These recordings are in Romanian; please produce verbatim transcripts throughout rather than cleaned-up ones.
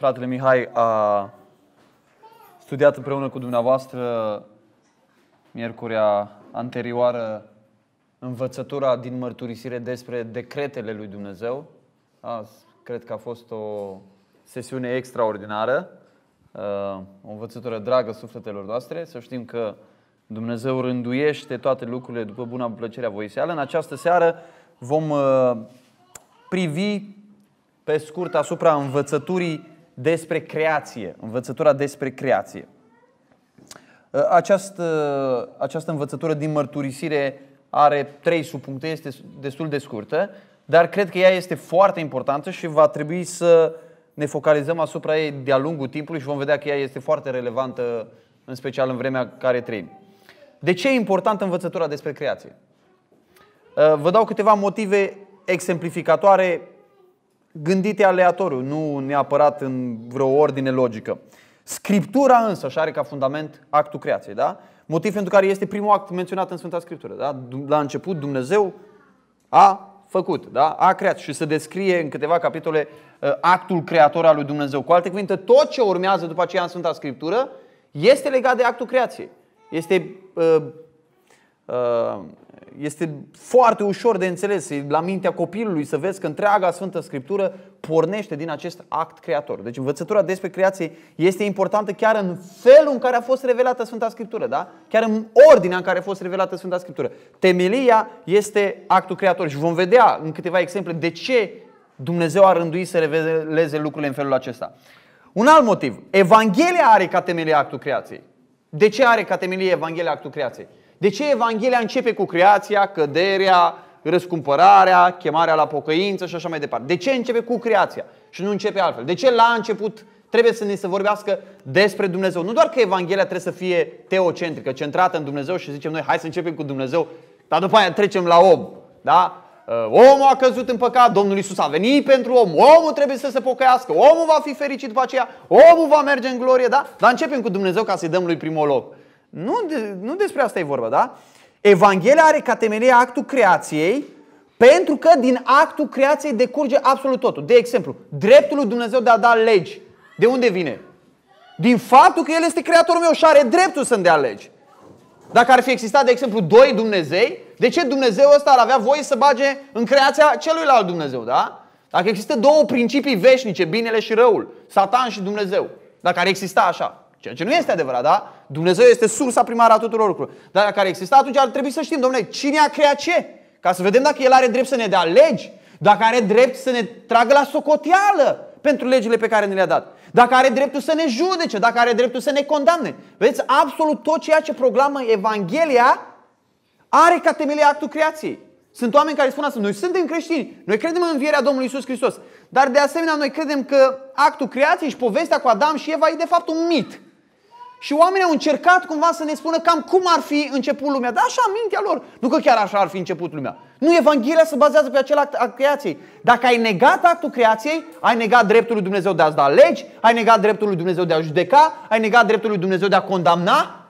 Fratele Mihai a studiat împreună cu dumneavoastră miercurea anterioară învățătura din mărturisire despre decretele lui Dumnezeu. Azi, cred că a fost o sesiune extraordinară, o învățătură dragă sufletelor noastre. Să știm că Dumnezeu rânduiește toate lucrurile după buna plăcerea voiseală. În această seară vom privi pe scurt asupra învățăturii despre creație. Învățătura despre creație. Această, această învățătură din mărturisire are trei subpuncte, este destul de scurtă, dar cred că ea este foarte importantă și va trebui să ne focalizăm asupra ei de-a lungul timpului și vom vedea că ea este foarte relevantă, în special în vremea care trăim. De ce e importantă învățătura despre creație? Vă dau câteva motive exemplificatoare gândite aleatoriu, nu neapărat în vreo ordine logică. Scriptura însă și are ca fundament actul creației, da? Motiv pentru care este primul act menționat în Sfânta Scriptură, da? La început Dumnezeu a făcut, da? A creat și se descrie în câteva capitole actul creator al lui Dumnezeu. Cu alte cuvinte, tot ce urmează după aceea în Sfânta Scriptură este legat de actul creației. Este, uh, uh, este foarte ușor de înțeles la mintea copilului să vezi că întreaga Sfântă Scriptură pornește din acest act creator. Deci învățătura despre creație este importantă chiar în felul în care a fost revelată Sfânta Scriptură, da? Chiar în ordinea în care a fost revelată Sfânta Scriptură. Temelia este actul creator și vom vedea în câteva exemple de ce Dumnezeu a rânduit să reveleze lucrurile în felul acesta. Un alt motiv. Evanghelia are ca temelie actul creației. De ce are ca temelie Evanghelia actul creației? De ce Evanghelia începe cu creația, căderea, răscumpărarea, chemarea la pocăință și așa mai departe? De ce începe cu creația și nu începe altfel? De ce la început trebuie să ne se vorbească despre Dumnezeu? Nu doar că Evanghelia trebuie să fie teocentrică, centrată în Dumnezeu și zicem noi hai să începem cu Dumnezeu, dar după aia trecem la om, da? Omul a căzut în păcat, Domnul Iisus a venit pentru om, omul trebuie să se pocăiască, omul va fi fericit după aceea, omul va merge în glorie, da? Dar începem cu Dumnezeu ca să-i dăm lui primul loc. Nu, de, nu despre asta e vorba, da? Evanghelia are ca temelie actul creației, pentru că din actul creației decurge absolut totul. De exemplu, dreptul lui Dumnezeu de a da legi. De unde vine? Din faptul că El este creatorul meu și are dreptul să-mi dea legi. Dacă ar fi existat, de exemplu, doi Dumnezei, de ce Dumnezeu ăsta ar avea voie să bage în creația celuilalt Dumnezeu, da? Dacă există două principii veșnice, binele și răul, Satan și Dumnezeu, dacă ar exista așa, ceea ce nu este adevărat, da? Dumnezeu este sursa primară a tuturor lucrurilor. Dar dacă ar exista, atunci ar trebui să știm, domnule, cine a creat ce? Ca să vedem dacă El are drept să ne dea legi, dacă are drept să ne tragă la socoteală pentru legile pe care ne le-a dat, dacă are dreptul să ne judece, dacă are dreptul să ne condamne. Vedeți, absolut tot ceea ce proclamă Evanghelia are ca temelie actul creației. Sunt oameni care spun asta, noi suntem creștini, noi credem în învierea Domnului Iisus Hristos, dar de asemenea noi credem că actul creației și povestea cu Adam și Eva e de fapt un mit. Și oamenii au încercat cumva să ne spună cam cum ar fi început lumea. Dar așa, mintea lor. Nu că chiar așa ar fi început lumea. Nu, Evanghelia se bazează pe acel act al creației. Dacă ai negat actul creației, ai negat dreptul lui Dumnezeu de a-ți da legi, ai negat dreptul lui Dumnezeu de a judeca, ai negat dreptul lui Dumnezeu de a condamna.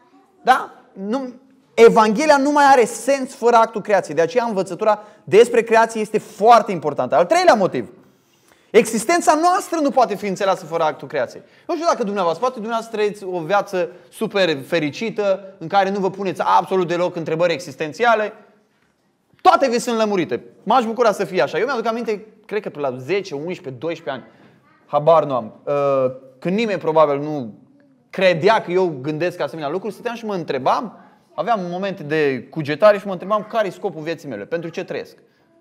Da? Nu, Evanghelia nu mai are sens fără actul creației. De aceea învățătura despre creație este foarte importantă. Al treilea motiv. Existența noastră nu poate fi înțeleasă fără actul creației. Nu știu dacă dumneavoastră, poate dumneavoastră trăiți o viață super fericită, în care nu vă puneți absolut deloc întrebări existențiale. Toate vi sunt lămurite. M-aș bucura să fie așa. Eu mi-aduc aminte, cred că pe la zece, unsprezece, doisprezece ani, habar nu am, când nimeni probabil nu credea că eu gândesc asemenea lucruri, stăteam și mă întrebam, aveam momente de cugetare și mă întrebam care e scopul vieții mele, pentru ce trăiesc.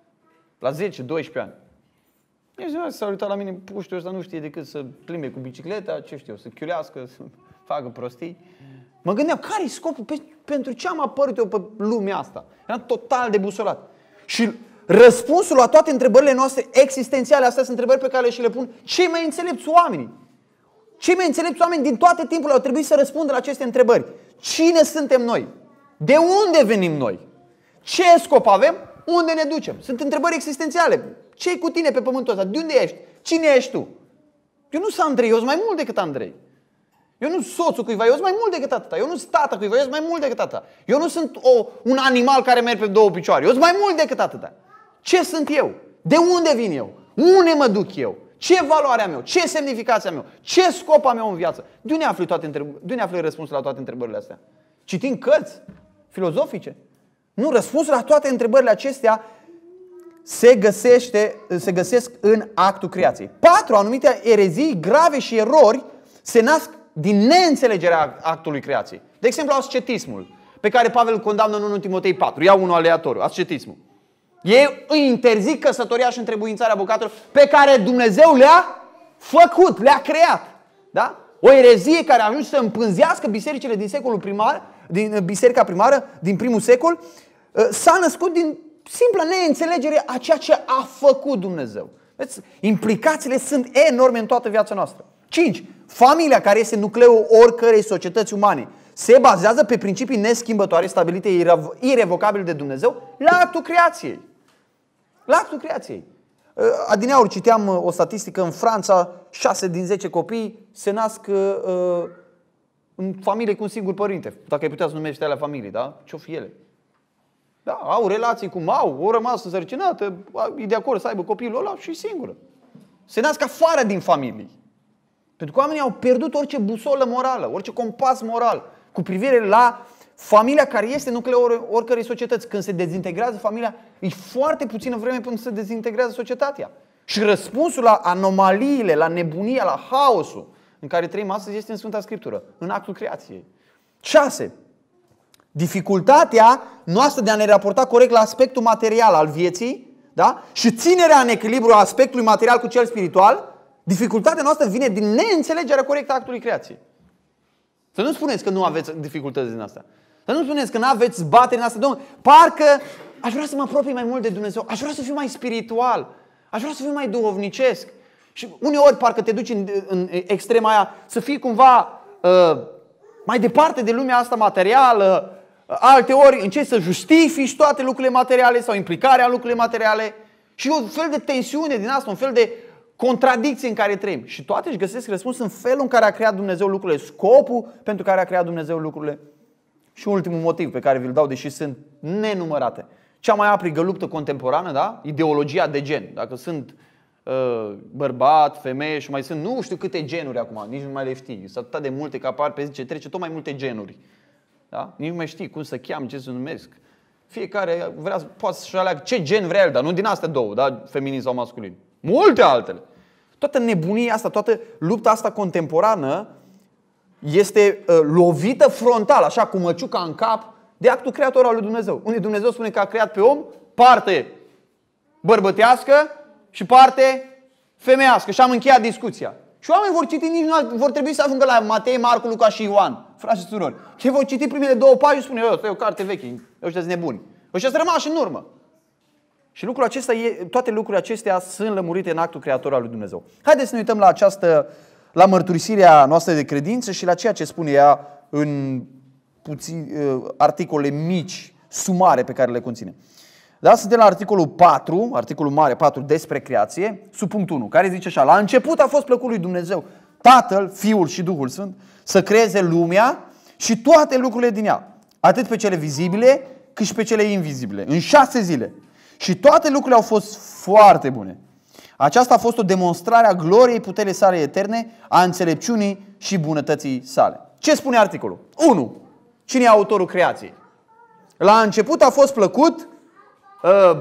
La zece, doisprezece ani. Nici s-a uitat la mine, puștiul ăsta nu știe decât să plimbe cu bicicleta, ce știu, să chiulească, să facă prostii. Mă gândeam, care e scopul? Pe, pentru ce am apărut eu pe lumea asta? Eram total debusolat. Și răspunsul la toate întrebările noastre existențiale, astea sunt întrebări pe care și le pun cei mai înțelepți oameni. Cei mai înțelepți oameni din toate timpurile au trebuit să răspundă la aceste întrebări. Cine suntem noi? De unde venim noi? Ce scop avem? Unde ne ducem? Sunt întrebări existențiale. Ce-i cu tine pe pământul ăsta? De unde ești? Cine ești tu? Eu nu sunt Andrei, eu sunt mai mult decât Andrei. Eu nu sunt soțul cuiva, eu sunt mai mult decât atâta. Eu nu sunt tata cuiva, eu sunt mai mult decât atâta. Eu nu sunt o, un animal care merge pe două picioare. Eu sunt mai mult decât atâta. Ce sunt eu? De unde vin eu? Unde mă duc eu? Ce valoare am eu? Ce semnificație am eu? Ce scop am eu în viață? De unde afli, toate întreb... De unde afli răspunsul la toate întrebările astea? Citind cărți filozofice? Nu, răspunsul la toate întrebările acestea se, găsește, se găsesc în actul creației. Patru, anumite erezii grave și erori se nasc din neînțelegerea actului creației. De exemplu, ascetismul, pe care Pavel îl condamnă în unu Timotei patru. Iau unul aleatoriu, ascetismul. Ei îi interzic căsătoria și întrebuințarea bogatelor pe care Dumnezeu le-a făcut, le-a creat. Da? O erezie care a ajuns să împânzească bisericile din secolul primar, din biserica primară, din primul secol, s-a născut din simplă neînțelegere a ceea ce a făcut Dumnezeu. Vedeți? Implicațiile sunt enorme în toată viața noastră. cinci. Familia, care este nucleul oricărei societăți umane, se bazează pe principii neschimbătoare stabilite irevocabil de Dumnezeu la actul creației. La actul creației. Adineauri citeam o statistică, în Franța șase din zece copii se nasc uh, în familie cu un singur părinte. Dacă ai putea să numești alea familii, da? Ce-o fi ele? Da, au relații cum au, au rămas însărcinată, e de acord să aibă copilul ăla și singură. Se nasc afară din familie. Pentru că oamenii au pierdut orice busolă morală, orice compas moral cu privire la familia care este nucleul oricărei societăți. Când se dezintegrează familia, e foarte puțină vreme până se dezintegrează societatea. Și răspunsul la anomaliile, la nebunia, la haosul în care trăim astăzi este în Sfânta Scriptură, în actul creației. șase. Dificultatea noastră de a ne raporta corect la aspectul material al vieții, da? Și ținerea în echilibru a aspectului material cu cel spiritual, dificultatea noastră vine din neînțelegerea corectă a actului creației. Să nu spuneți că nu aveți dificultăți din asta. Să nu spuneți că nu aveți bateri din asta. Domnule, parcă aș vrea să mă apropii mai mult de Dumnezeu. Aș vrea să fiu mai spiritual. Aș vrea să fiu mai duhovnicesc. Și uneori parcă te duci în, în extrema aia să fii cumva uh, mai departe de lumea asta materială. Alte ori încerci să justifici toate lucrurile materiale sau implicarea în lucrurile materiale. Și un fel de tensiune din asta, un fel de contradicție în care trăim. Și toate își găsesc răspuns în felul în care a creat Dumnezeu lucrurile, scopul pentru care a creat Dumnezeu lucrurile. Și ultimul motiv pe care vi-l dau, deși sunt nenumărate. Cea mai aprigă luptă contemporană, da? Ideologia de gen. Dacă sunt uh, bărbat, femeie și mai sunt nu știu câte genuri acum, nici nu mai le știi. Sunt atât de multe că apar pe zi ce trece tot mai multe genuri. Da? Nici nu mai știi cum să cheamă, ce să numesc. Fiecare vrea, poate să-și aleagă ce gen vrea el, dar nu din astea două, da? Feminin sau masculin. Multe altele. Toată nebunia asta, toată lupta asta contemporană este uh, lovită frontal, așa cu măciuca în cap, de actul creator al lui Dumnezeu. Unde Dumnezeu spune că a creat pe om parte bărbătească și parte femeiască. Și am încheiat discuția. Și oamenii vor citi, nici nu vor trebui să ajungă la Matei, Marcu, Luca și Ioan, frați și surori. Și vor citi primele două pagini și spune, eu, asta e o carte veche, ăștia sunt nebuni. Ăștia sunt rămași în urmă. Și lucrul acesta, toate lucrurile acestea sunt lămurite în actul creator al lui Dumnezeu. Haideți să ne uităm la această, la mărturisirea noastră de credință și la ceea ce spune ea în puțin, articole mici, sumare pe care le conține. Da? Suntem la articolul patru, articolul mare patru despre creație, sub punctul unu, care zice așa: la început a fost plăcut lui Dumnezeu, Tatăl, Fiul și Duhul Sfânt, să creeze lumea și toate lucrurile din ea, atât pe cele vizibile cât și pe cele invizibile, în șase zile. Și toate lucrurile au fost foarte bune. Aceasta a fost o demonstrare a gloriei puterii sale eterne, a înțelepciunii și bunătății sale. Ce spune articolul? unu. Cine e autorul creației? La început a fost plăcut, uh,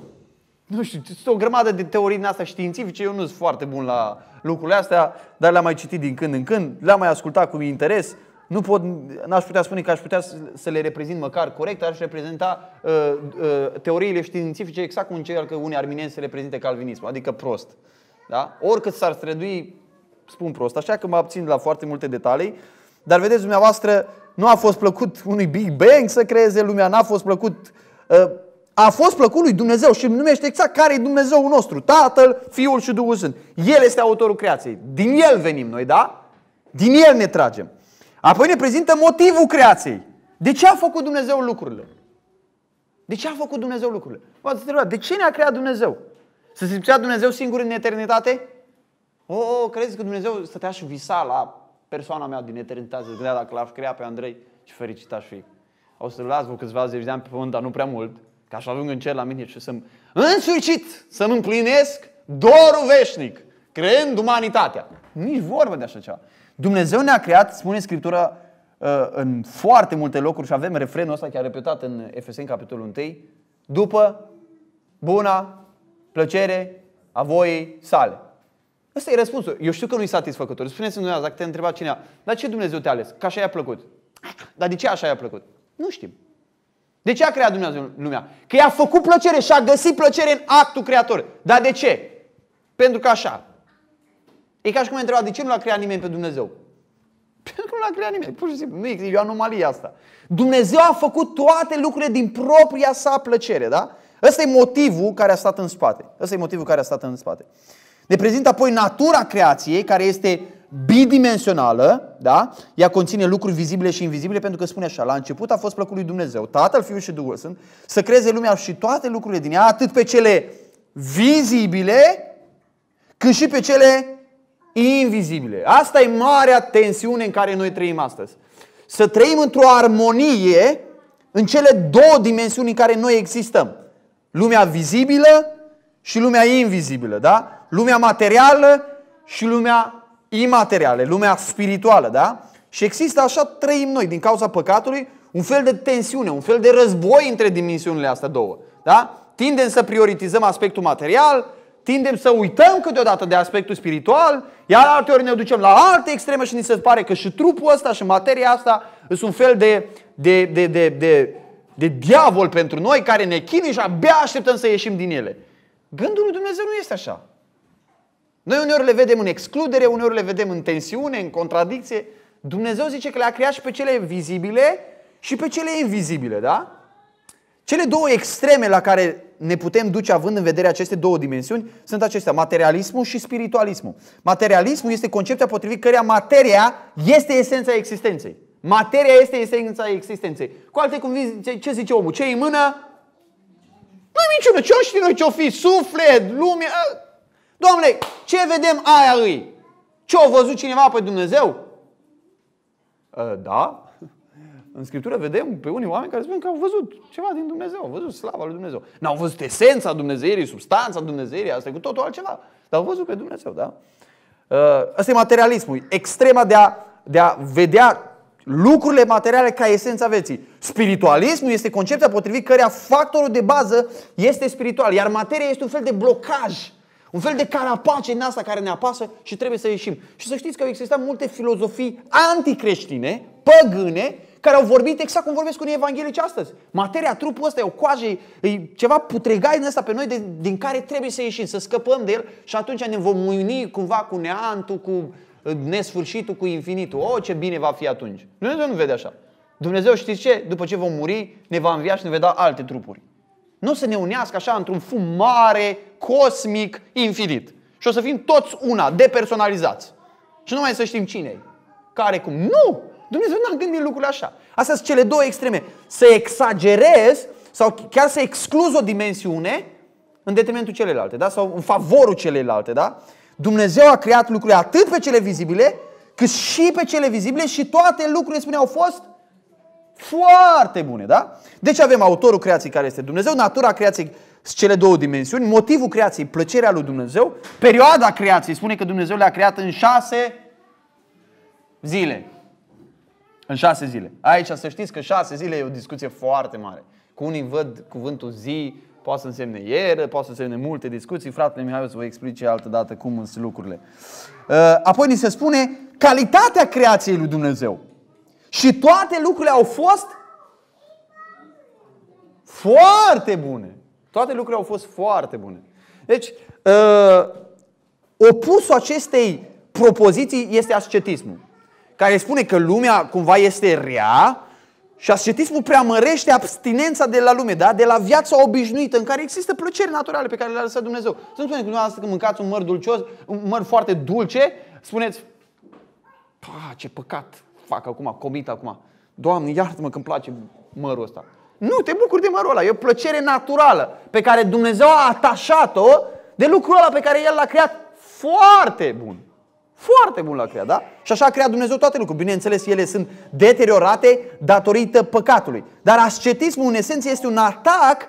nu știu, este o grămadă de teorii din astea științifice, eu nu sunt foarte bun la lucrurile astea, dar le-am mai citit din când în când, le-am mai ascultat cu interes. Nu pot, n-aș putea spune că aș putea să le reprezint măcar corect, aș reprezenta uh, uh, teoriile științifice exact cum încearcă unii arminieni să reprezinte calvinismul, adică prost. Da? Oricât s-ar strădui, spun prost, așa că mă abțin la foarte multe detalii. Dar vedeți dumneavoastră, nu a fost plăcut unui Big Bang să creeze lumea, n-a fost plăcut, uh, a fost plăcut lui Dumnezeu și numește exact care e Dumnezeul nostru, Tatăl, Fiul și Duhul Sfânt. El este autorul creației, din El venim noi, da? Din El ne tragem. Apoi ne prezintă motivul creației. De ce a făcut Dumnezeu lucrurile? De ce a făcut Dumnezeu lucrurile? V-ați întrebat, de ce ne-a creat Dumnezeu? Să se simțea Dumnezeu singur în eternitate? O, oh, credeți că Dumnezeu stătea și visa la persoana mea din eternitate? Se gândea dacă l-aș crea pe Andrei, ce fericit aș fi. O să las vă câțiva zeci de ani pe pământ, dar nu prea mult, ca să ajung în cer la mine și să-mi, în sfârșit, să-mi împlinesc dorul veșnic. creând umanitatea. Nici vorbă de așa ceva. Dumnezeu ne-a creat, spune Scriptura, în foarte multe locuri și avem refrenul ăsta chiar repetat în Efeseni capitolul unu, după buna plăcere a voii sale. Ăsta e răspunsul. Eu știu că nu-i satisfăcător. Spuneți-mi dumneavoastră, dacă te întreba cineva, dar ce Dumnezeu te-a ales? Că așa i-a plăcut. Dar de ce așa i-a plăcut? Nu știm. De ce a creat Dumnezeu lumea? Că i-a făcut plăcere și a găsit plăcere în actul creator. Dar de ce? Pentru că așa. E ca și cum mă întreba, de ce nu l-a creat nimeni pe Dumnezeu? Pentru că nu l-a creat nimeni. Pur și simplu. Nu e o anomalie asta. Dumnezeu a făcut toate lucrurile din propria sa plăcere. Da? Ăsta e motivul care a stat în spate. Ăsta e motivul care a stat în spate. Ne prezintă apoi natura creației, care este bidimensională, da? Ea conține lucruri vizibile și invizibile, pentru că spune așa: la început a fost plăcut lui Dumnezeu, Tatăl, Fiul și Duhul Sfânt, să creeze lumea și toate lucrurile din ea, atât pe cele vizibile, cât și pe cele invizibile. Asta e marea tensiune în care noi trăim astăzi. Să trăim într-o armonie în cele două dimensiuni în care noi existăm. Lumea vizibilă și lumea invizibilă, da? Lumea materială și lumea imaterială, lumea spirituală, da? Și există, așa trăim noi, din cauza păcatului, un fel de tensiune, un fel de război între dimensiunile astea două, da? Tindem să prioritizăm aspectul material, tindem să uităm câteodată de aspectul spiritual, iar alteori ne ducem la alte extreme și ni se pare că și trupul ăsta și materia asta sunt un fel de, de, de, de, de, de diavol pentru noi, care ne chinuie și abia așteptăm să ieșim din ele. Gândul lui Dumnezeu nu este așa. Noi uneori le vedem în excludere, uneori le vedem în tensiune, în contradicție. Dumnezeu zice că le-a creat și pe cele vizibile și pe cele invizibile, da? Cele două extreme la care ne putem duce având în vedere aceste două dimensiuni sunt acestea: materialismul și spiritualismul. Materialismul este concepția potrivit căreia materia este esența existenței. Materia este esența existenței. Cu alte cuvinte, ce zice omul? Ce-i în mână? Nu-i niciună. Ce-o știi noi ce-o fi? Suflet, lume... Doamne, ce vedem aia îi? Ce-o văzut cineva pe Dumnezeu? Da. În Scriptură vedem pe unii oameni care spun că au văzut ceva din Dumnezeu, au văzut slava lui Dumnezeu. N-au văzut esența Dumnezeirii, substanța Dumnezeirii, asta e cu totul altceva. Dar au văzut pe Dumnezeu, da? Asta e materialismul, extrema de a, de a vedea lucrurile materiale ca esența vieții. Spiritualismul este concepția potrivit căreia factorul de bază este spiritual, iar materia este un fel de blocaj, un fel de carapace în asta care ne apasă și trebuie să ieșim. Și să știți că au existat multe filozofii anticreștine, păgâne, care au vorbit exact cum vorbesc unii evanghelici astăzi. Materia, trupul ăsta e o coajă, e ceva putregai din ăsta pe noi de, din care trebuie să ieșim, să scăpăm de el și atunci ne vom uni cumva cu neantul, cu nesfârșitul, cu infinitul. O, ce bine va fi atunci. Dumnezeu nu vede așa. Dumnezeu, știți ce? După ce vom muri, ne va învia și ne va da alte trupuri. Nu o să ne unească așa într-un fum mare, cosmic, infinit. Și o să fim toți una, depersonalizați. Și nu mai să știm cine e, care, cum. Nu! Dumnezeu n-a gândit lucrurile așa. Astea sunt cele două extreme. Să exagerezi sau chiar să excluzi o dimensiune în detrimentul celelalte, da? Sau în favorul celelalte, da? Dumnezeu a creat lucrurile atât pe cele vizibile, cât și pe cele vizibile și toate lucrurile, spune, au fost foarte bune, da? Deci avem autorul creației, care este Dumnezeu, natura creației, cele două dimensiuni, motivul creației, plăcerea lui Dumnezeu, perioada creației, spune că Dumnezeu le-a creat în șase zile. În șase zile. Aici să știți că șase zile e o discuție foarte mare. Cu unii văd cuvântul zi, poate să însemne ieri, poate să însemne multe discuții. Fratele Mihai o să vă explice altă dată cum sunt lucrurile. Apoi ni se spune calitatea creației lui Dumnezeu. Și toate lucrurile au fost foarte bune. Toate lucrurile au fost foarte bune. Deci, opusul acestei propoziții este ascetismul, care spune că lumea cumva este rea și ascetismul preamărește abstinența de la lume, da? De la viața obișnuită în care există plăceri naturale pe care le-a lăsat Dumnezeu. Să nu spuneți că dumneavoastră când mâncați un măr dulcios, un măr foarte dulce, spuneți: pa, ce păcat fac acum, comit acum. Doamne, iartă-mă că îmi place mărul ăsta. Nu, te bucuri de mărul ăla, e o plăcere naturală pe care Dumnezeu a atașat-o de lucrul ăla pe care El l-a creat foarte bun. Foarte bun l-a creat, da? Și așa a creat Dumnezeu toate lucrurile. Bineînțeles, ele sunt deteriorate datorită păcatului. Dar ascetismul, în esență, este un atac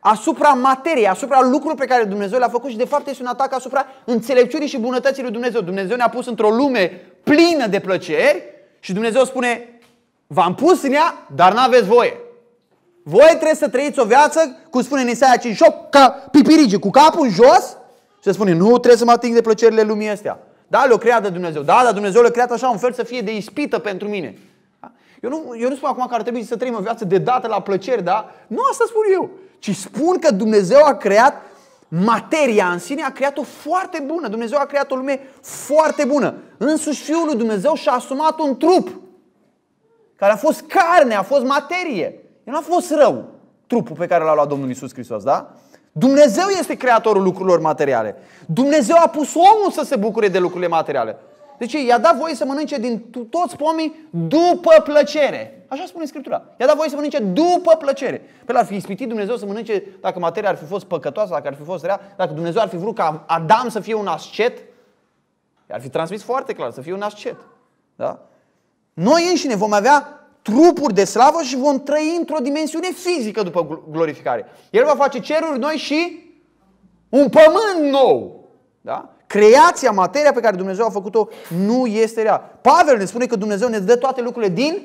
asupra materiei, asupra lucrurilor pe care Dumnezeu le-a făcut și de fapt este un atac asupra înțelepciunii și bunătății lui Dumnezeu. Dumnezeu ne-a pus într-o lume plină de plăceri și Dumnezeu spune, v-am pus în ea, dar n-aveți voie. Voi trebuie să trăiți o viață, cum spune în Isaia cinci și opt, ca pipirige, cu capul în jos și se spune, nu trebuie să mă ating de plăcerile lumii astea. Da, le-o creat de Dumnezeu. Da, dar Dumnezeu le-a creat așa un fel să fie de ispită pentru mine. Eu nu, eu nu spun acum că ar trebui să trăim o viață de dată la plăceri, da? Nu asta spun eu. Ci spun că Dumnezeu a creat materia în sine, a creat-o foarte bună. Dumnezeu a creat o lume foarte bună. Însuși Fiul lui Dumnezeu și-a asumat un trup care a fost carne, a fost materie. El nu a fost rău, trupul pe care l-a luat Domnul Iisus Hristos, da? Dumnezeu este creatorul lucrurilor materiale. Dumnezeu a pus omul să se bucure de lucrurile materiale. Deci i-a dat voie să mănânce din toți pomii după plăcere. Așa spune Scriptura. I-a dat voie să mănânce după plăcere. Pe el ar fi ispitit Dumnezeu să mănânce dacă materia ar fi fost păcătoasă, dacă ar fi fost rea, dacă Dumnezeu ar fi vrut ca Adam să fie un ascet, ar fi transmis foarte clar să fie un ascet. Da? Noi înșine vom avea trupuri de slavă și vom trăi într-o dimensiune fizică după glorificare. El va face ceruri noi și un pământ nou. Da? Creația, materia pe care Dumnezeu a făcut-o nu este rea. Pavel ne spune că Dumnezeu ne dă toate lucrurile din...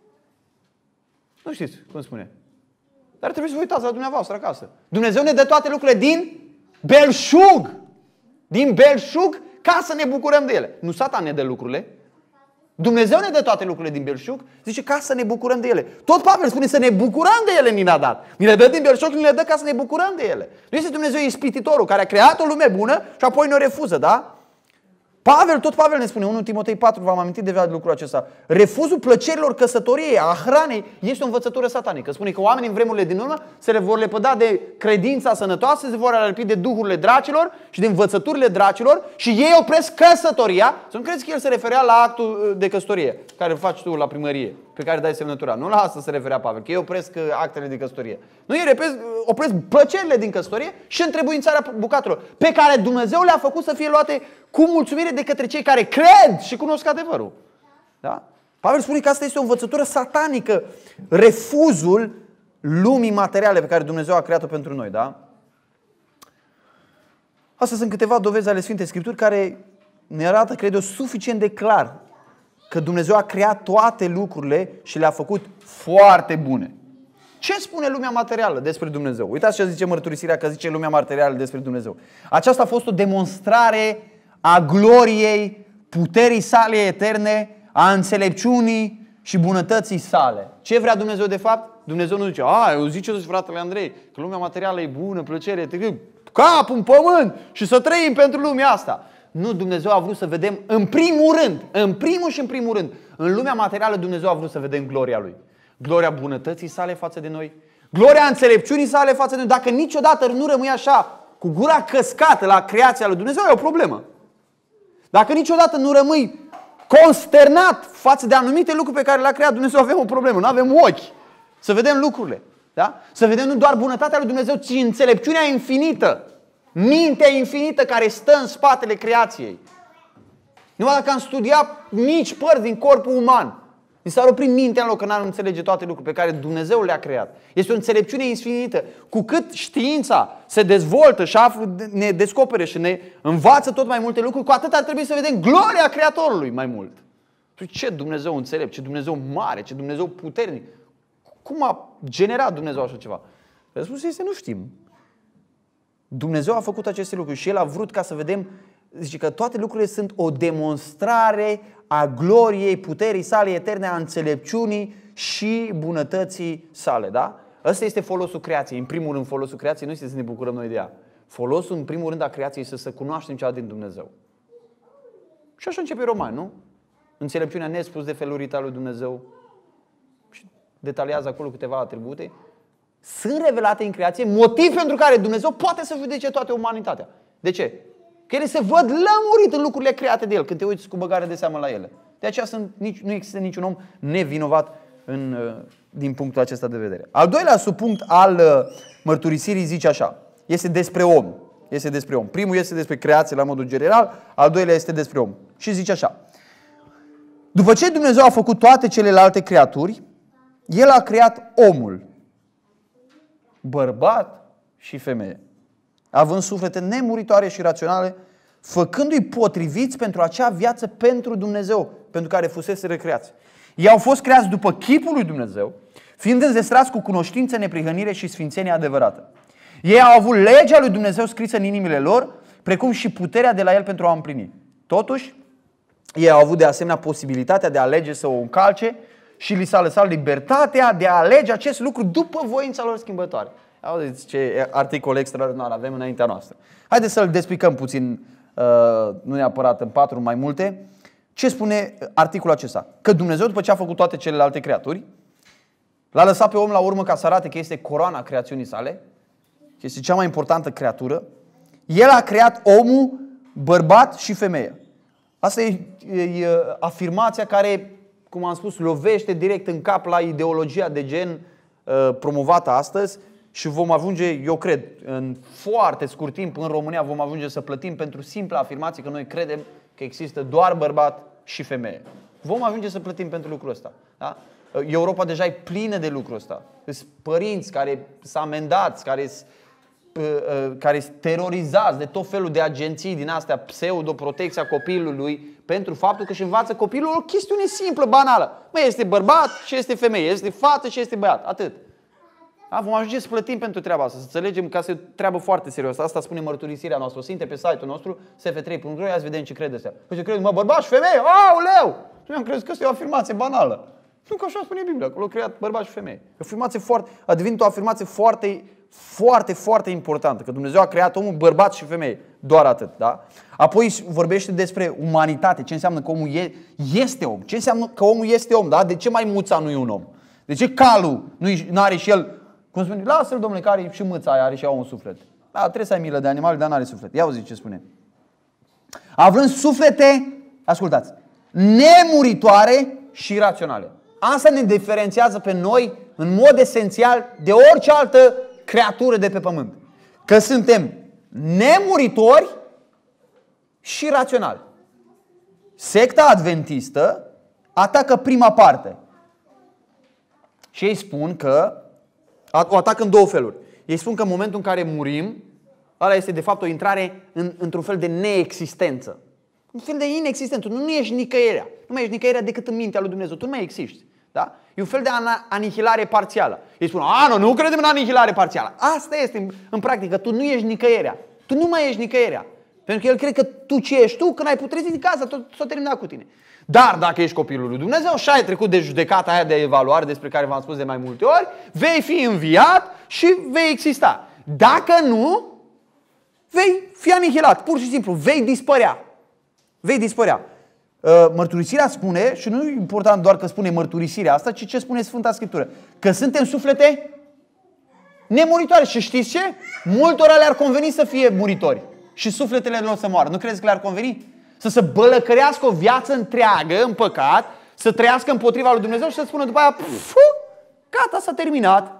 Nu știți cum spune. Dar trebuie să vă uitați la dumneavoastră acasă. Dumnezeu ne dă toate lucrurile din belșug. Din belșug ca să ne bucurăm de ele. Nu Satan ne dă lucrurile. Dumnezeu ne dă toate lucrurile din belșug, zice ca să ne bucurăm de ele. Tot Pavel spune să ne bucurăm de ele, ni le-a dat. Ni le dă din belșug, ni le dă ca să ne bucurăm de ele. Nu este Dumnezeu ispititorul care a creat o lume bună și apoi ne-o refuză, da? Pavel, tot Pavel ne spune, unu Timotei patru, v-am amintit deja de lucrul acesta. Refuzul plăcerilor căsătoriei, a hranei, este o învățătură satanică. Spune că oamenii în vremurile din urmă se le vor lepăda de credința sănătoasă, se vor alăpi de duhurile dracilor și de învățăturile dracilor și ei opresc căsătoria. Să nu crezi că el se referea la actul de căsătorie care îl faci tu la primărie, pe care dai semnătura. Nu la asta se referea Pavel, că ei opresc actele de căsătorie. Nu, ei opresc, opresc plăcerile din căsătorie și întrebuințarea bucatelor, pe care Dumnezeu le-a făcut să fie luate cu mulțumire de către cei care cred și cunosc adevărul. Da? Pavel spune că asta este o învățătură satanică, refuzul lumii materiale pe care Dumnezeu a creat-o pentru noi. Da? Astea sunt câteva dovezi ale Sfintei Scripturi care ne arată, cred eu, suficient de clar că Dumnezeu a creat toate lucrurile și le-a făcut foarte bune. Ce spune lumea materială despre Dumnezeu? Uitați ce zice mărturisirea, că zice lumea materială despre Dumnezeu. Aceasta a fost o demonstrare a gloriei, puterii sale eterne, a înțelepciunii și bunătății sale. Ce vrea Dumnezeu de fapt? Dumnezeu nu zice, a, eu zice fratele Andrei, că lumea materială e bună, plăcere, capul în pământ și să trăim pentru lumea asta. Nu, Dumnezeu a vrut să vedem în primul rând, în primul și în primul rând, în lumea materială Dumnezeu a vrut să vedem gloria Lui. Gloria bunătății sale față de noi, gloria înțelepciunii sale față de noi. Dacă niciodată nu rămâi așa, cu gura căscată la creația lui Dumnezeu, e o problemă. Dacă niciodată nu rămâi consternat față de anumite lucruri pe care le-a creat Dumnezeu, avem o problemă. Nu avem ochi să vedem lucrurile. Da? Să vedem nu doar bunătatea lui Dumnezeu, ci înțelepciunea infinită, mintea infinită care stă în spatele creației. Numai dacă am studiat mici părți din corpul uman, mi s-ar opri mintea în loc că n-am înțelege toate lucrurile pe care Dumnezeu le-a creat. Este o înțelepciune infinită. Cu cât știința se dezvoltă și ne descopere și ne învață tot mai multe lucruri, cu atât ar trebui să vedem gloria Creatorului mai mult. Ce Dumnezeu înțelept, ce Dumnezeu mare, ce Dumnezeu puternic. Cum a generat Dumnezeu așa ceva? Răspunsul este nu știm. Dumnezeu a făcut aceste lucruri și El a vrut ca să vedem, zice că toate lucrurile sunt o demonstrare a gloriei, puterii sale eterne, a înțelepciunii și bunătății sale. Da? Ăsta este folosul creației. În primul rând, folosul creației nu este să ne bucurăm noi de ea. Folosul, în primul rând, a creației este să cunoaștem ceva din Dumnezeu. Și așa începe Roman, nu? Înțelepciunea nespus de felurita lui Dumnezeu. Și detaliază acolo câteva atribute. Sunt revelate în creație, motiv pentru care Dumnezeu poate să judece toată umanitatea. De ce? Că ele se văd lămurit în lucrurile create de El când te uiți cu băgare de seamă la ele. De aceea sunt, nici, nu există niciun om nevinovat în, din punctul acesta de vedere. Al doilea subpunct al mărturisirii zice așa. Este despre om. Este despre om. Primul este despre creație la modul general, al doilea este despre om. Și zice așa. După ce Dumnezeu a făcut toate celelalte creaturi, El a creat omul, bărbat și femeie, având suflete nemuritoare și raționale, făcându-i potriviți pentru acea viață pentru Dumnezeu, pentru care fusese recreați. Ei au fost creați după chipul lui Dumnezeu, fiind înzestrați cu cunoștință, neprihănire și sfințenie adevărată. Ei au avut legea lui Dumnezeu scrisă în inimile lor, precum și puterea de la El pentru a o împlini. Totuși, ei au avut de asemenea posibilitatea de a alege să o încalce și li s-a lăsat libertatea de a alege acest lucru după voința lor schimbătoare. Auziți ce articol extraordinar avem înaintea noastră. Haideți să-l despicăm puțin, nu neapărat în patru, mai multe. Ce spune articolul acesta? Că Dumnezeu, după ce a făcut toate celelalte creaturi, l-a lăsat pe om la urmă ca să arate că este coroana creațiunii sale, că este cea mai importantă creatură. El a creat omul, bărbat și femeie. Asta e, e afirmația care, cum am spus, lovește direct în cap la ideologia de gen uh, promovată astăzi și vom ajunge, eu cred, în foarte scurt timp în România vom ajunge să plătim pentru simpla afirmație că noi credem că există doar bărbat și femeie. Vom ajunge să plătim pentru lucrul ăsta. Da? Europa deja e plină de lucrul ăsta. Sunt părinți care sunt amendați, care sunt care sunt terorizați de tot felul de agenții din astea pseudo-protecția copilului pentru faptul că își învață copilul o chestiune simplă, banală. Măi, este bărbat și este femeie, este fată și este băiat. Atât. Da? Vom ajunge să plătim pentru treaba asta, să înțelegem că asta e o treabă foarte serioasă. Asta spune mărturisirea noastră. O sinte pe site-ul nostru, S F trei punct ro, ia să vedem ce crede astea. Păi ce crede, mă, bărbat și femeie? Aoleu! Nu am crezut că asta e o afirmație banală. Nu, că așa spune Biblia, acolo a creat bărbat și femeie. O afirmație foarte, a devenit o afirmație foarte Foarte, foarte importantă, că Dumnezeu a creat omul bărbat și femeie. Doar atât, da? Apoi vorbește despre umanitate, ce înseamnă că omul e, este om. Ce înseamnă că omul este om, da? De ce mai muța nu e un om? De ce calul nu are și el, cum spune, lasă-l, domnule, că are și mâța aia, are și ea un suflet. Da, trebuie să ai milă de animale, dar nu are suflet. Ia auzi ce spune. Având suflete, ascultați, nemuritoare și raționale. Asta ne diferențiază pe noi în mod esențial de orice altă creatură de pe pământ. Că suntem nemuritori și raționali. Secta adventistă atacă prima parte. Și ei spun că o atacă în două feluri. Ei spun că în momentul în care murim, ăla este de fapt o intrare în, într-un fel de neexistență. Un fel de inexistență. Tu nu ești nicăierea. Nu mai ești nicăierea decât în mintea lui Dumnezeu. Tu nu mai existi. Da? E un fel de anihilare parțială. Ei spun, a, nu, nu credem în anihilare parțială. Asta este, în, în practică, tu nu ești nicăierea. Tu nu mai ești nicăierea. Pentru că el crede că tu ce ești tu, când ai putrezit din casa, tot s-a terminat cu tine. Dar dacă ești copilul lui Dumnezeu și ai trecut de judecata aia de evaluare despre care v-am spus de mai multe ori, vei fi înviat și vei exista. Dacă nu, vei fi anihilat. Pur și simplu, vei dispărea. Vei dispărea. Mărturisirea spune, și nu e important doar că spune mărturisirea asta, ci ce spune Sfânta Scriptură. Că suntem suflete nemuritoare. Și știți ce? Multora le-ar conveni să fie muritori și sufletele lor să moară. Nu crezi că le-ar conveni? Să se bălăcărească o viață întreagă în păcat, să trăiască împotriva lui Dumnezeu și să spună după aia, gata, s-a terminat.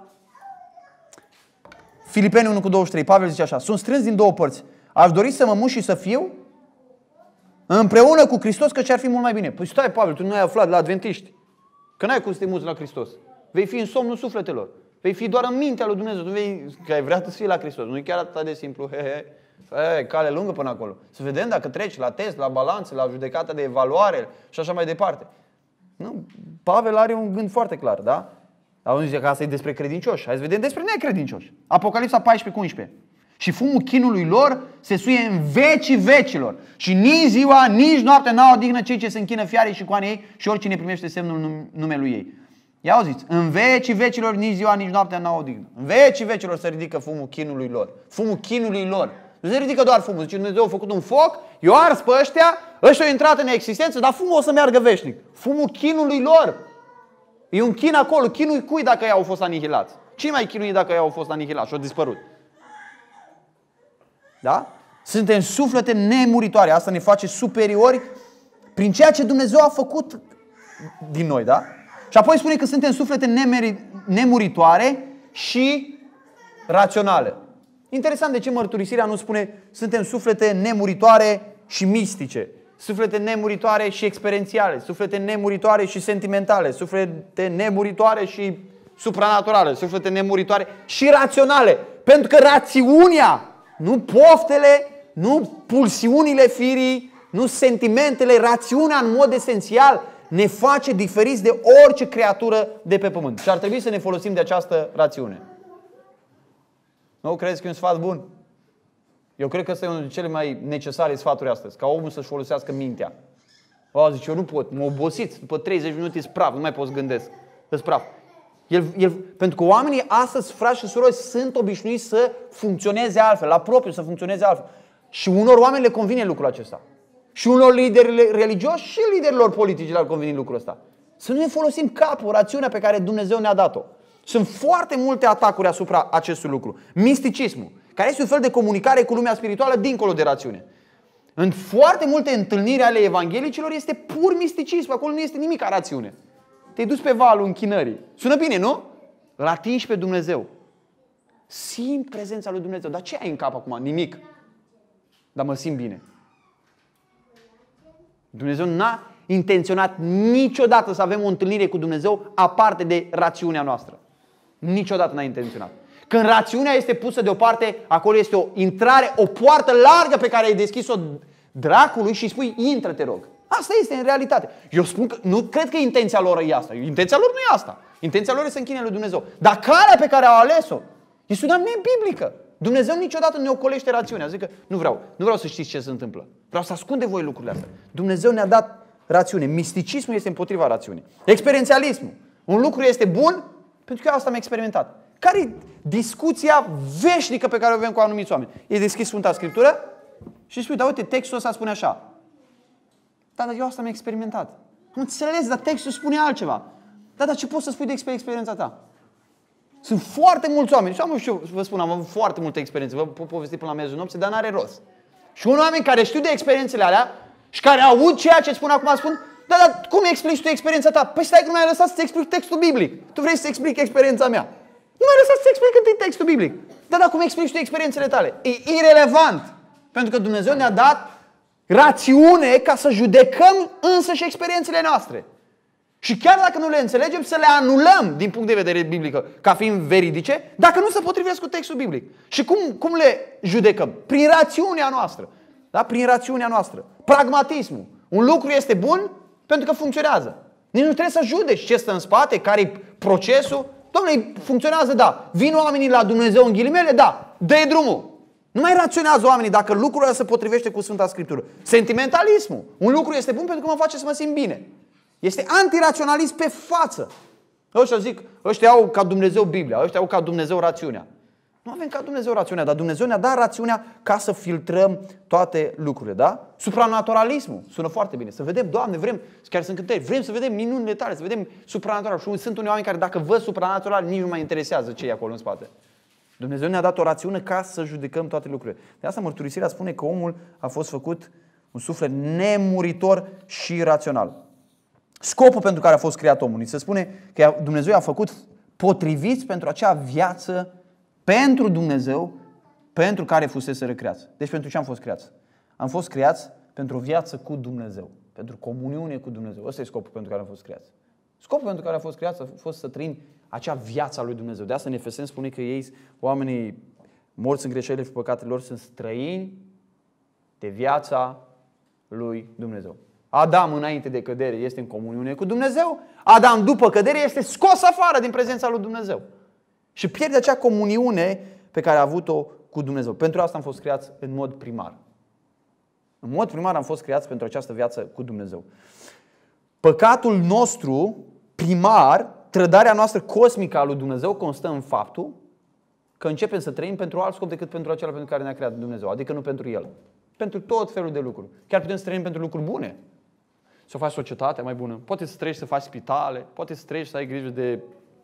Filipeni unu cu douăzeci și trei, Pavel zice așa, sunt strâns din două părți. Aș dori să mă mușc și să fiu împreună cu Hristos, că ce-ar fi mult mai bine. Păi stai, Pavel, tu nu ai aflat la adventiști că n-ai cum să te muți la Hristos. Vei fi în somnul sufletelor. Vei fi doar în mintea lui Dumnezeu. Tu vei, că ai vrea să fii la Hristos. Nu e chiar atât de simplu. He, he. He, cale lungă până acolo. Să vedem dacă treci la test, la balanțe, la judecata de evaluare și așa mai departe. Nu, Pavel are un gând foarte clar, da? Dar unul zice că asta e despre credincioși. Hai să vedem despre necredincioși. Apocalipsa paisprezece cu unsprezece. Și fumul chinului lor se suie în vecii vecilor. Și nici ziua, nici noaptea n-au odihnă cei ce se închină fiarei și coanei ei și oricine primește semnul numelui ei. Ia auziți, în vecii vecilor, nici ziua, nici noaptea n-au odihnă. În vecii vecilor se ridică fumul chinului lor. Fumul chinului lor. Nu se ridică doar fumul. Zice, Dumnezeu a făcut un foc, eu ars pe ăștia, ăștia au intrat în existență, dar fumul o să meargă veșnic. Fumul chinului lor. E un chin acolo. Chinul cui dacă ei au fost anihilați? Cine mai chinui dacă ei au fost anihilați și au dispărut? Da? Suntem suflete nemuritoare. Asta ne face superiori prin ceea ce Dumnezeu a făcut din noi, da? Și apoi spune că suntem suflete nemuritoare și raționale. Interesant de ce mărturisirea nu spune suntem suflete nemuritoare și mistice, suflete nemuritoare și experiențiale, suflete nemuritoare și sentimentale, suflete nemuritoare și supranaturale, suflete nemuritoare și raționale. Pentru că rațiunea, nu poftele, nu pulsiunile firii, nu sentimentele, rațiunea în mod esențial ne face diferiți de orice creatură de pe pământ. Și ar trebui să ne folosim de această rațiune. Nu crezi că e un sfat bun? Eu cred că ăsta e unul dintre cele mai necesare sfaturi astăzi, ca omul să-și folosească mintea. O, zice, eu nu pot, mă obosit, după treizeci de minute e praf, nu mai pot să gândesc. E praf. El, el, pentru că oamenii astăzi, frați și surori, sunt obișnuiți să funcționeze altfel, la propriu să funcționeze altfel. Și unor oameni le convine lucrul acesta. Și unor lideri religioși și liderilor politici le-ar conveni lucrul ăsta. Să nu ne folosim capul, rațiunea pe care Dumnezeu ne-a dat-o. Sunt foarte multe atacuri asupra acestui lucru. Misticismul, care este un fel de comunicare cu lumea spirituală dincolo de rațiune. În foarte multe întâlniri ale evanghelicilor este pur misticism. Acolo nu este nimic ca rațiune. Te-ai dus pe valul închinării. Sună bine, nu? Îl atingi pe Dumnezeu. Simt prezența lui Dumnezeu. Dar ce ai în cap acum? Nimic. Dar mă simt bine. Dumnezeu n-a intenționat niciodată să avem o întâlnire cu Dumnezeu aparte de rațiunea noastră. Niciodată n-a intenționat. Când rațiunea este pusă deoparte, acolo este o intrare, o poartă largă pe care ai deschis-o dracului și îi spui, intră, te rog. Asta este în realitate. Eu spun că nu cred că intenția lor e asta. Intenția lor nu e asta. Intenția lor e să închine lui Dumnezeu. Dar calea pe care au ales-o este una nebiblică. Dumnezeu niciodată nu ne ocolește rațiunea. Zic că nu vreau, nu vreau să știți ce se întâmplă. Vreau să ascund de voi lucrurile astea. Dumnezeu ne-a dat rațiune. Misticismul este împotriva rațiunii. Experiențialismul. Un lucru este bun pentru că eu asta am experimentat. Care e discuția veșnică pe care o avem cu anumiți oameni? E deschis Sfânta Scriptură și spui, da, uite, textul ăsta spune așa. Da, dar eu asta am experimentat. Am înțeles, dar textul spune altceva. Da, dar ce poți să spui de experiența ta? Sunt foarte mulți oameni, și am, știu, vă spun, am avut foarte multe experiențe, vă pot povesti până la miezul nopții, dar n-are rost. Și unii oameni care știu de experiențele alea și care aud ceea ce spun acum, spun, da, dar cum explici tu experiența ta? Păi stai că nu m-ai lăsat să-ți explic textul biblic. Tu vrei să explic experiența mea. Nu m-ai lăsat să-ți explic întâi textul biblic. Da, dar cum explici tu experiențele tale? E irelevant. Pentru că Dumnezeu ne-a dat rațiune ca să judecăm însăși experiențele noastre. Și chiar dacă nu le înțelegem, să le anulăm din punct de vedere biblic ca fiind veridice, dacă nu se potrivesc cu textul biblic. Și cum, cum le judecăm? Prin rațiunea noastră. Da? Prin rațiunea noastră. Pragmatismul. Un lucru este bun pentru că funcționează. Nici nu trebuie să judeci ce stă în spate, care-i procesul. Doamne, funcționează, da. Vin oamenii la Dumnezeu în ghilimele, da. Dă-i drumul. Nu mai raționează oamenii dacă lucrul ăla se potrivește cu Sfânta Scriptură. Sentimentalismul. Un lucru este bun pentru că mă face să mă simt bine. Este antiraționalism pe față. Ăștia zic, ăștia au ca Dumnezeu Biblia, ăștia au ca Dumnezeu rațiunea. Nu avem ca Dumnezeu rațiunea, dar Dumnezeu ne-a dat rațiunea ca să filtrăm toate lucrurile, da? Supranaturalismul, sună foarte bine. Să vedem, Doamne, vrem, chiar sunt cântări, vrem să vedem minunile tale, să vedem supranatural. Și sunt unii oameni care dacă văd supranatural, nici nu mai interesează ce e acolo în spate. Dumnezeu ne-a dat o rațiune ca să judecăm toate lucrurile. De asta mărturisirea spune că omul a fost făcut un suflet nemuritor și rațional. Scopul pentru care a fost creat omul. Se spune că Dumnezeu a făcut potriviți pentru acea viață pentru Dumnezeu, pentru care fusese recreați. Deci pentru ce am fost creați? Am fost creați pentru o viață cu Dumnezeu, pentru comuniune cu Dumnezeu. Ăsta e scopul pentru care am fost creați. Scopul pentru care am fost creați a fost să trăim acea viață a lui Dumnezeu. De asta în Efeseni spune că ei, oamenii morți în greșelile și păcatele lor, sunt străini de viața lui Dumnezeu. Adam înainte de cădere este în comuniune cu Dumnezeu. Adam după cădere este scos afară din prezența lui Dumnezeu. Și pierde acea comuniune pe care a avut-o cu Dumnezeu. Pentru asta am fost creați în mod primar. În mod primar am fost creați pentru această viață cu Dumnezeu. Păcatul nostru primar, trădarea noastră cosmică a lui Dumnezeu constă în faptul că începem să trăim pentru alt scop decât pentru acela pentru care ne-a creat Dumnezeu. Adică nu pentru El. Pentru tot felul de lucruri. Chiar putem să trăim pentru lucruri bune. Să faci societatea mai bună. Poate să trăiești să faci spitale. Poate să trăiești să ai grijă de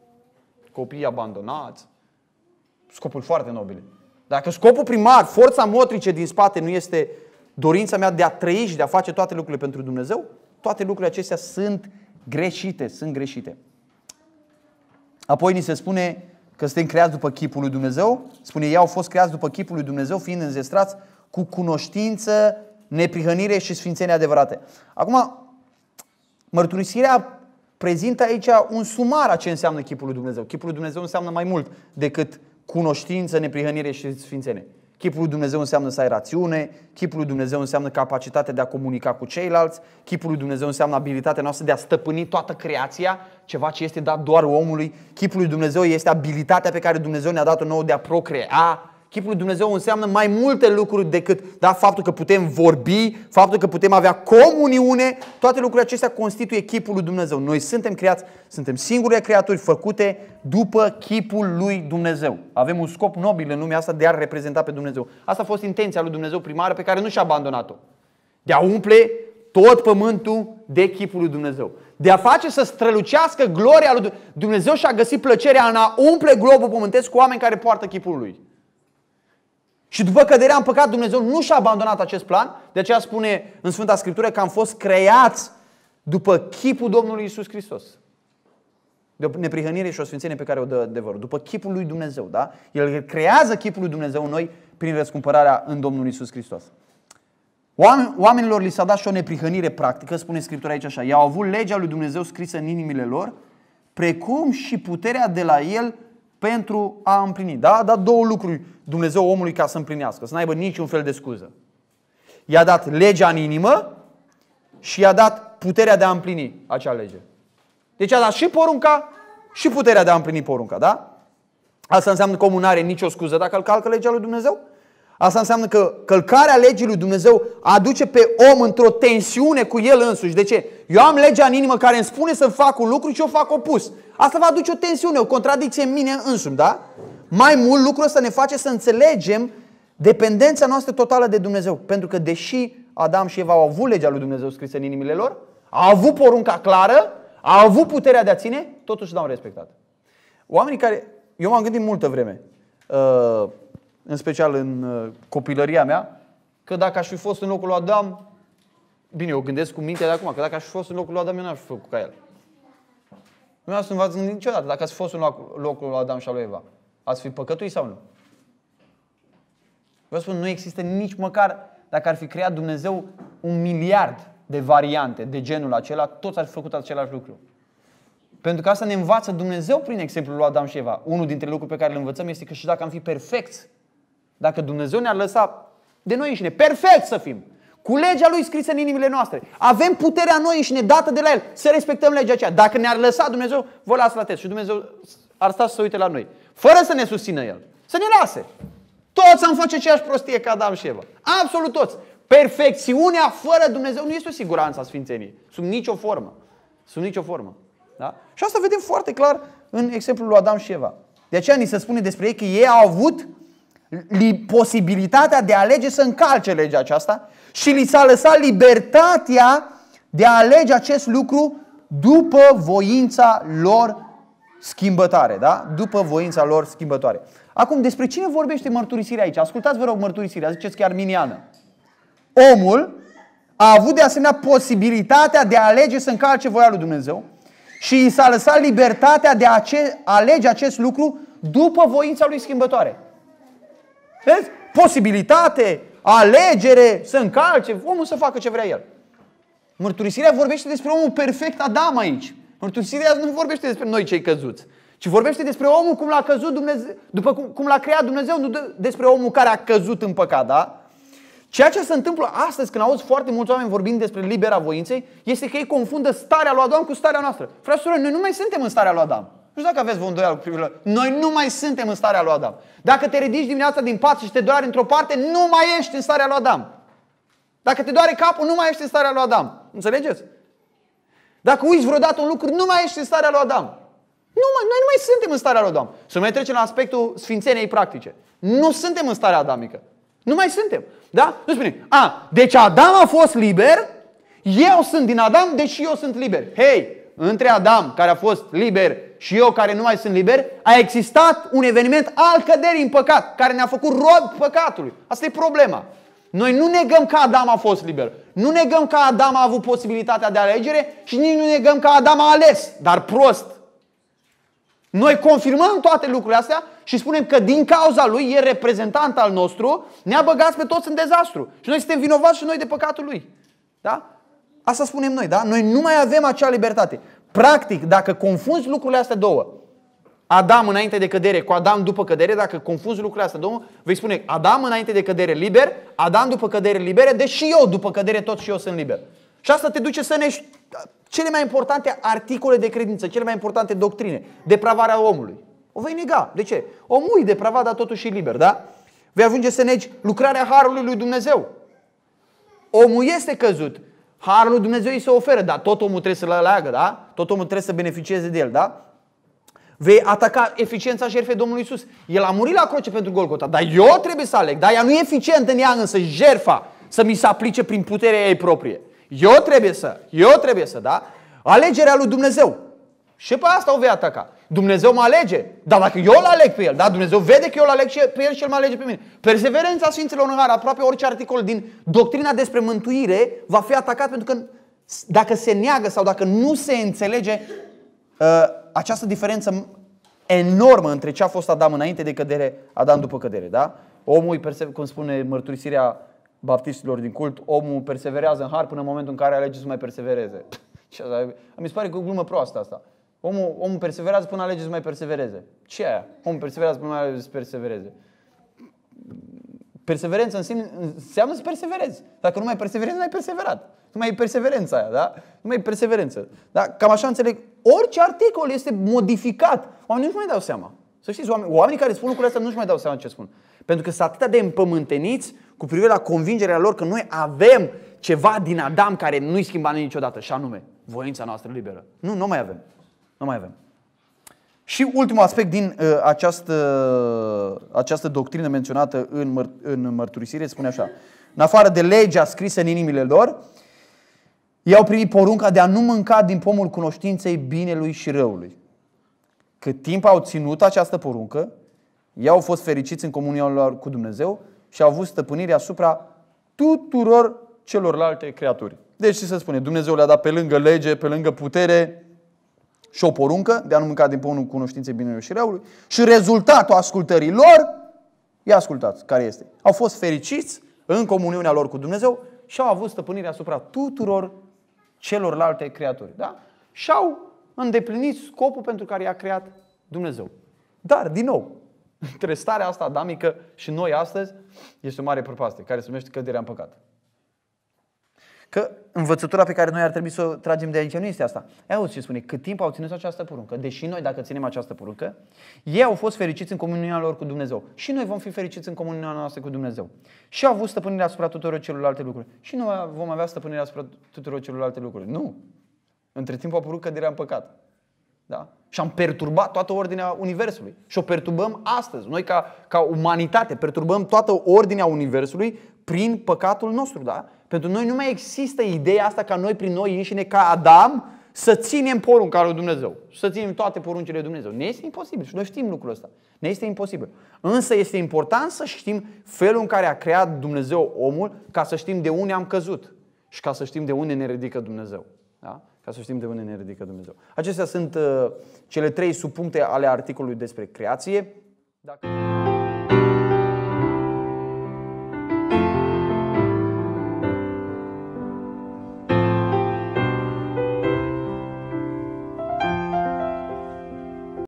copii abandonați. Scopuri foarte nobile. Dacă scopul primar, forța motrice din spate nu este dorința mea de a trăi și de a face toate lucrurile pentru Dumnezeu, toate lucrurile acestea sunt greșite, sunt greșite. Apoi ni se spune că suntem creați după chipul lui Dumnezeu. Spune, ei au fost creați după chipul lui Dumnezeu, fiind înzestrați cu cunoștință, neprihănire și sfințenie adevărate. Acum, mărturisirea prezintă aici un sumar a ce înseamnă chipul lui Dumnezeu. Chipul lui Dumnezeu înseamnă mai mult decât cunoștință, neprihănire și sfințenie. Chipul lui Dumnezeu înseamnă să ai rațiune, chipul lui Dumnezeu înseamnă capacitatea de a comunica cu ceilalți, chipul lui Dumnezeu înseamnă abilitatea noastră de a stăpâni toată creația, ceva ce este dat doar omului. Chipul lui Dumnezeu este abilitatea pe care Dumnezeu ne-a dat-o nouă de a procrea. Chipul lui Dumnezeu înseamnă mai multe lucruri decât da, faptul că putem vorbi, faptul că putem avea comuniune. Toate lucrurile acestea constituie chipul lui Dumnezeu. Noi suntem creați, suntem singurele creaturi făcute după chipul lui Dumnezeu. Avem un scop nobil în lumea asta de a reprezenta pe Dumnezeu. Asta a fost intenția lui Dumnezeu primară pe care nu și-a abandonat-o. De a umple tot pământul de chipul lui Dumnezeu. De a face să strălucească gloria lui Dumnezeu. Dumnezeu și-a găsit plăcerea în a umple globul pământesc cu oameni care poartă chipul lui. Și după căderea în păcat, Dumnezeu nu și-a abandonat acest plan. De aceea spune în Sfânta Scriptură că am fost creați după chipul Domnului Iisus Hristos. De o neprihănire și o sfințenie pe care o dă adevărul. După chipul lui Dumnezeu. Da? El creează chipul lui Dumnezeu în noi prin răscumpărarea în Domnul Iisus Hristos. Oamenilor li s-a dat și o neprihănire practică, spune Scriptura aici așa. I-au avut legea lui Dumnezeu scrisă în inimile lor, precum și puterea de la El pentru a împlini. Da? A dat două lucruri Dumnezeu omului ca să împlinească, să n-aibă niciun fel de scuză. I-a dat legea în inimă și i-a dat puterea de a împlini acea lege. Deci a dat și porunca și puterea de a împlini porunca. Da? Asta înseamnă că omul nu are nicio scuză dacă îl calcă legea lui Dumnezeu. Asta înseamnă că călcarea legii lui Dumnezeu aduce pe om într-o tensiune cu el însuși. De ce? Eu am legea în inimă care îmi spune să fac un lucru și eu fac opus. Asta va aduce o tensiune, o contradicție în mine însumi, da? Mai mult, lucrul ăsta ne face să înțelegem dependența noastră totală de Dumnezeu. Pentru că deși Adam și Eva au avut legea lui Dumnezeu scrisă în inimile lor, au avut porunca clară, au avut puterea de a ține, totuși n-au respectat. Oamenii care... Eu m-am gândit multă vreme, în special în copilăria mea, că dacă aș fi fost în locul lui Adam, bine, eu gândesc cu mintea de acum, că dacă aș fi fost în locul lui Adam, eu n-aș fi făcut ca el. Nu ați v-ați gândit niciodată dacă ați fi fost în locul lui Adam și al lui Eva. Ați fi păcătuit sau nu? Vă spun, nu există nici măcar, dacă ar fi creat Dumnezeu un miliard de variante de genul acela, toți ar fi făcut același lucru. Pentru că asta ne învață Dumnezeu prin exemplul lui Adam și Eva. Unul dintre lucruri pe care le învățăm este că și dacă am fi perfecți, dacă Dumnezeu ne-ar lăsa de noi înșine, perfect să fim, cu legea Lui scrisă în inimile noastre, avem puterea noi înșine dată de la El să respectăm legea aceea. Dacă ne-ar lăsa Dumnezeu, vă lasă la test și Dumnezeu ar sta să se uite la noi, fără să ne susțină El. Să ne lase. Toți am face aceeași prostie ca Adam și Eva. Absolut toți. Perfecțiunea fără Dumnezeu nu este o siguranță a sfințeniei. Sub nicio formă. Sub nicio formă. Da? Și asta vedem foarte clar în exemplul lui Adam și Eva. De aceea ni se spune despre ei că ei au avut posibilitatea de a alege să încalce legea aceasta și li s-a lăsat libertatea de a alege acest lucru după voința lor schimbătoare. Da? După voința lor schimbătoare. Acum, despre cine vorbește mărturisirea aici? Ascultați, vă rog, mărturisirea. Ziceți că e arminiană. Omul a avut de asemenea posibilitatea de a alege să încalce voia lui Dumnezeu și i s-a lăsat libertatea de a alege acest lucru după voința lui schimbătoare. Vezi? Posibilitate, alegere, să încalce, omul să facă ce vrea el. Mărturisirea vorbește despre omul perfect Adam aici. Mărturisirea nu vorbește despre noi cei căzuți, ci vorbește despre omul cum l-a căzut Dumnezeu, după cum, cum l-a creat Dumnezeu, nu despre omul care a căzut în păcat, da? Ceea ce se întâmplă astăzi când auzi foarte mulți oameni vorbind despre libera voinței este că ei confundă starea lui Adam cu starea noastră. Frate, surori, noi nu mai suntem în starea lui Adam. Nu știu dacă aveți vă îndoială cu privire la... Noi nu mai suntem în starea lui Adam. Dacă te ridici dimineața din pat și te doare într-o parte, nu mai ești în starea lui Adam. Dacă te doare capul, nu mai ești în starea lui Adam. Înțelegeți? Dacă uiți vreodată un lucru, nu mai ești în starea lui Adam. Nu mai, noi nu mai suntem în starea lui Adam. Să mai trecem la aspectul sfințeniei practice. Nu suntem în starea adamică. Nu mai suntem. Da? Nu spune, a, deci Adam a fost liber, eu sunt din Adam, deși eu sunt liber. Hei, între Adam, care a fost liber, și eu, care nu mai sunt liber, a existat un eveniment al căderii în păcat, care ne-a făcut rob păcatului. Asta e problema. Noi nu negăm că Adam a fost liber. Nu negăm că Adam a avut posibilitatea de alegere și nici nu negăm că Adam a ales, dar prost. Noi confirmăm toate lucrurile astea și spunem că din cauza lui, e reprezentant al nostru, ne-a băgat pe toți în dezastru. Și noi suntem vinovați și noi de păcatul lui. Da? Asta spunem noi, da? Noi nu mai avem acea libertate. Practic, dacă confunzi lucrurile astea două, Adam înainte de cădere cu Adam după cădere, dacă confunzi lucrurile astea două, vei spune Adam înainte de cădere liber, Adam după cădere liber, deși eu după cădere tot și eu sunt liber. Și asta te duce să nești cele mai importante articole de credință, cele mai importante doctrine, depravarea omului. O vei nega. De ce? Omul e depravat, dar totuși e liber, da? Vei ajunge să negi lucrarea Harului lui Dumnezeu. Omul este căzut. Harul lui Dumnezeu îi se oferă, dar tot omul trebuie să-l aleagă, da? Tot omul trebuie să beneficieze de el, da? Vei ataca eficiența jertfei Domnului Iisus. El a murit la cruce pentru Golgota, dar eu trebuie să aleg, da? Ea nu e eficient în ea însă jertfa să mi se aplice prin puterea ei proprie. Eu trebuie să, eu trebuie să, da? Alegerea lui Dumnezeu. Și pe asta o vei ataca. Dumnezeu mă alege, dar dacă eu îl aleg pe el, da? Dumnezeu vede că eu îl aleg pe el și el mă alege pe mine. Perseverența Sfinților în har, aproape orice articol din doctrina despre mântuire va fi atacat, pentru că dacă se neagă sau dacă nu se înțelege uh, această diferență enormă între ce a fost Adam înainte de cădere, Adam după cădere, da? Omul, cum spune mărturisirea baptistilor din cult, omul perseverează în har până în momentul în care alege să mai persevereze. Mi se pare că e o glumă proastă asta. Omul, omul perseverează până alege să mai persevereze. Ce e aia? Omul perseverează până alege să persevereze. Perseverența înseamnă, înseamnă să perseverezi. Dacă nu mai perseverezi, nu ai perseverat. Nu mai e perseverența aia, da? Nu mai e perseverență. Da? Cam așa înțeleg. Orice articol este modificat. Oamenii nu mai dau seama. Să știți, oamenii, oamenii care spun lucrurile astea nu-și mai dau seama ce spun. Pentru că sunt atât de împământeniți cu privire la convingerea lor că noi avem ceva din Adam care nu-i schimba niciodată, și anume voința noastră liberă. Nu, nu mai avem. Nu mai avem. Și ultimul aspect din uh, această, această doctrină menționată în, măr, în mărturisire spune așa: în afară de legea scrisă în inimile lor, ei au primit porunca de a nu mânca din pomul cunoștinței binelui și răului. Cât timp au ținut această poruncă, ei au fost fericiți în comunia lor cu Dumnezeu și au avut stăpânire asupra tuturor celorlalte creaturi. Deci ce se spune? Dumnezeu le-a dat pe lângă lege, pe lângă putere și o poruncă de a nu mânca din pomul cunoștinței binelui și răului. Și rezultatul ascultării lor, i-a ascultat, care este? Au fost fericiți în comuniunea lor cu Dumnezeu și au avut stăpânire asupra tuturor celorlalte creaturi. Da? Și au îndeplinit scopul pentru care i-a creat Dumnezeu. Dar, din nou, între starea asta adamică și noi astăzi este o mare prăpastie care se numește căderea în păcat. Că învățătura pe care noi ar trebui să o tragem de aici nu este asta. Auzi ce spune, cât timp au ținut această poruncă, deși noi dacă ținem această poruncă, ei au fost fericiți în comuniunea lor cu Dumnezeu. Și noi vom fi fericiți în comuniunea noastră cu Dumnezeu. Și au avut stăpânire asupra tuturor celorlalte lucruri. Și noi vom avea stăpânire asupra tuturor celorlalte lucruri. Nu. Între timp a apărut căderea în păcat. Da? Și am perturbat toată ordinea Universului. Și o perturbăm astăzi. Noi ca, ca umanitate perturbăm toată ordinea Universului prin păcatul nostru. Da? Pentru noi nu mai există ideea asta ca noi prin noi înșine, ca Adam, să ținem porunca lui Dumnezeu. Să ținem toate poruncile lui Dumnezeu. Ne este imposibil și noi știm lucrul ăsta. Ne este imposibil. Însă este important să știm felul în care a creat Dumnezeu omul, ca să știm de unde am căzut și ca să știm de unde ne ridică Dumnezeu. Da? Ca să știm de unde ne ridică Dumnezeu. Acestea sunt uh, cele trei subpuncte ale articolului despre creație. Dacă...